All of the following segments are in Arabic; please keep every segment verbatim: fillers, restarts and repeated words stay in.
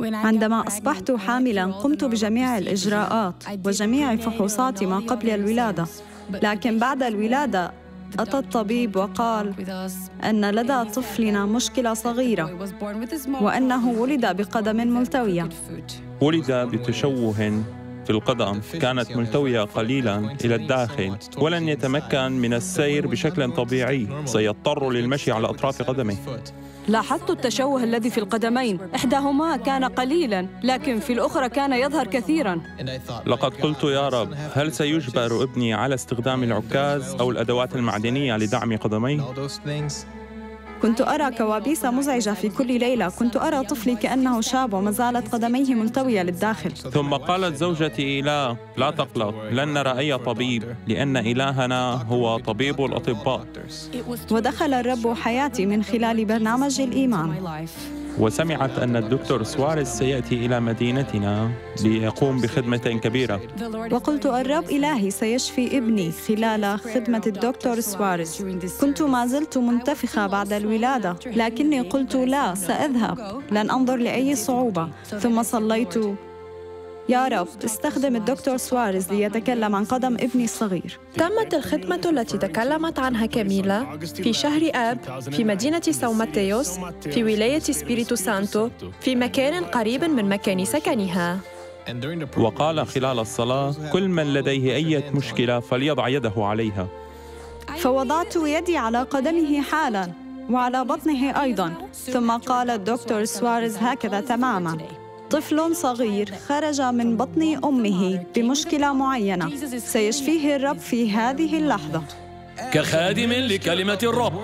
عندما أصبحت حاملاً قمت بجميع الإجراءات وجميع فحوصات ما قبل الولادة، لكن بعد الولادة أتى الطبيب وقال أن لدى طفلنا مشكلة صغيرة وأنه ولد بقدم ملتوية. ولد بتشوه في القدم كانت ملتوية قليلاً إلى الداخل ولن يتمكن من السير بشكل طبيعي، سيضطر للمشي على أطراف قدمه. لاحظت التشوه الذي في القدمين، إحداهما كان قليلاً لكن في الأخرى كان يظهر كثيراً. لقد قلت يا رب، هل سيجبر ابني على استخدام العكاز أو الأدوات المعدنية لدعم قدميه؟ كنت أرى كوابيس مزعجة في كل ليلة، كنت أرى طفلي كأنه شاب وما زالت قدميه ملتوية للداخل. ثم قالت زوجتي لا لا تقلق، لن نرى أي طبيب لأن إلهنا هو طبيب الأطباء. ودخل الرب حياتي من خلال برنامج الإيمان. وسمعت أن الدكتور سواريز سيأتي إلى مدينتنا ليقوم بخدمة كبيرة. وقلت الرب إلهي سيشفي ابني خلال خدمة الدكتور سواريز. كنت ما زلت منتفخة بعد الولادة، لكني قلت لا، سأذهب، لن أنظر لأي صعوبة. ثم صليت يا رب استخدم الدكتور سواريز ليتكلم عن قدم ابني الصغير. تمت الخدمة التي تكلمت عنها كاميلا في شهر آب في مدينة ساو ماتيوس في ولاية سبيريتو سانتو في مكان قريب من مكان سكنها. وقال خلال الصلاة كل من لديه أي مشكلة فليضع يده عليها. فوضعت يدي على قدمه حالاً وعلى بطنه أيضاً. ثم قال الدكتور سواريز هكذا تماماً: طفل صغير خرج من بطن أمه بمشكلة معينة، سيشفيه الرب في هذه اللحظة. كخادم لكلمة الرب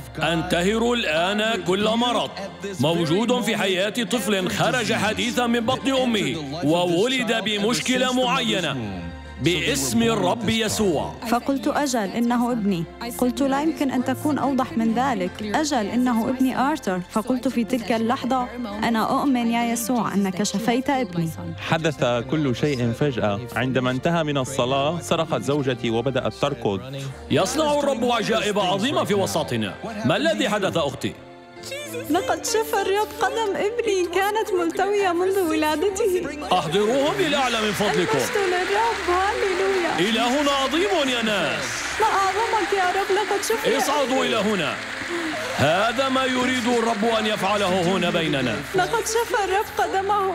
أنتهر الآن كل مرض موجود في حياة طفل خرج حديثاً من بطن أمه وولد بمشكلة معينة باسم الرب يسوع. فقلت أجل إنه ابني. قلت لا يمكن أن تكون أوضح من ذلك. أجل إنه ابني آرثر. فقلت في تلك اللحظة أنا أؤمن يا يسوع أنك شفيت ابني. حدث كل شيء فجأة. عندما انتهى من الصلاة صرخت زوجتي وبدأت تركض. يصنع الرب عجائب عظيمة في وسطنا. ما الذي حدث أختي؟ لقد شفى الرب قدم ابني، كانت ملتوية منذ ولادته. أحضروهم للأعلى من فضلكم. المجد للرب، هاليلويا. إلهنا عظيم يا ناس. ما أعظمك يا رب، لقد شفى. اصعدوا إلى هنا. هذا ما يريد الرب أن يفعله هنا بيننا. لقد شفى الرب قدمه.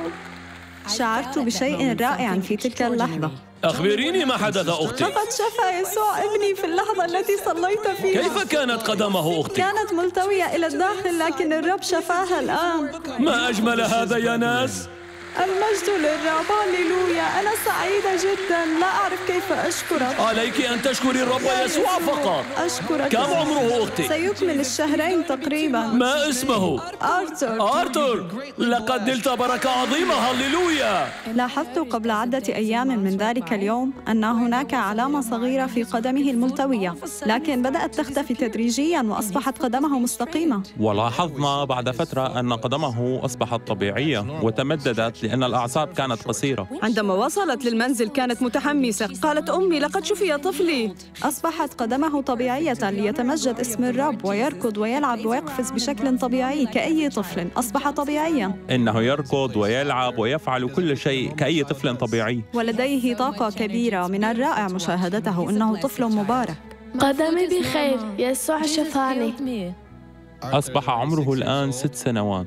شعرت بشيء رائع في تلك اللحظة. أخبريني ما حدث أختي. لقد شفى يسوع ابني في اللحظة التي صليت فيها. كيف كانت قدمه أختي؟ كانت ملتوية إلى الداخل لكن الرب شفاها الآن. ما أجمل هذا يا ناس. المجد للرب، هاليلويا. أنا سعيدة جدا، لا أعرف كيف أشكرك. عليك أن تشكري الرب يسوع فقط. أشكرك. كم عمره أختي؟ سيكمل الشهرين تقريبا. ما اسمه؟ آرثر. آرثر، لقد نلت بركة عظيمة، هاليلويا. لاحظت قبل عدة أيام من ذلك اليوم أن هناك علامة صغيرة في قدمه الملتوية، لكن بدأت تختفي تدريجيا وأصبحت قدمه مستقيمة. ولاحظنا بعد فترة أن قدمه أصبحت طبيعية وتمددت لأن الأعصاب كانت قصيرة. عندما وصلت للمنزل كانت متحمسة. قالت أمي لقد شفي طفلي. أصبحت قدمه طبيعية ليتمجد اسم الرب ويركض ويلعب ويقفز بشكل طبيعي كأي طفل. أصبح طبيعيا. إنه يركض ويلعب ويفعل كل شيء كأي طفل طبيعي. ولديه طاقة كبيرة. من الرائع مشاهدته. إنه طفل مبارك. قدمي بخير، يسوع شفاني. أصبح عمره الآن ست سنوات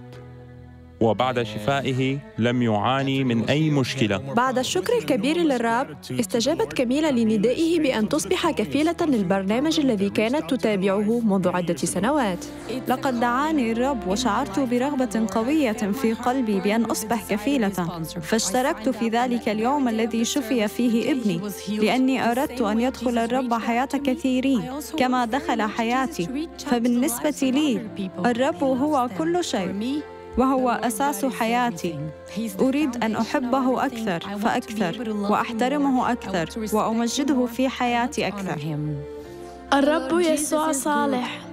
وبعد شفائه لم يعاني من أي مشكلة. بعد الشكر الكبير للرب استجابت كاميلا لندائه بأن تصبح كفيلة للبرنامج الذي كانت تتابعه منذ عدة سنوات. لقد دعاني الرب وشعرت برغبة قوية في قلبي بأن أصبح كفيلة، فاشتركت في ذلك اليوم الذي شفي فيه ابني، لأني أردت أن يدخل الرب حياة كثيرين كما دخل حياتي. فبالنسبة لي الرب هو كل شيء وهو أساس حياتي. أريد أن أحبه أكثر فأكثر وأحترمه أكثر وأمجده في حياتي أكثر. الرب يسوع صالح.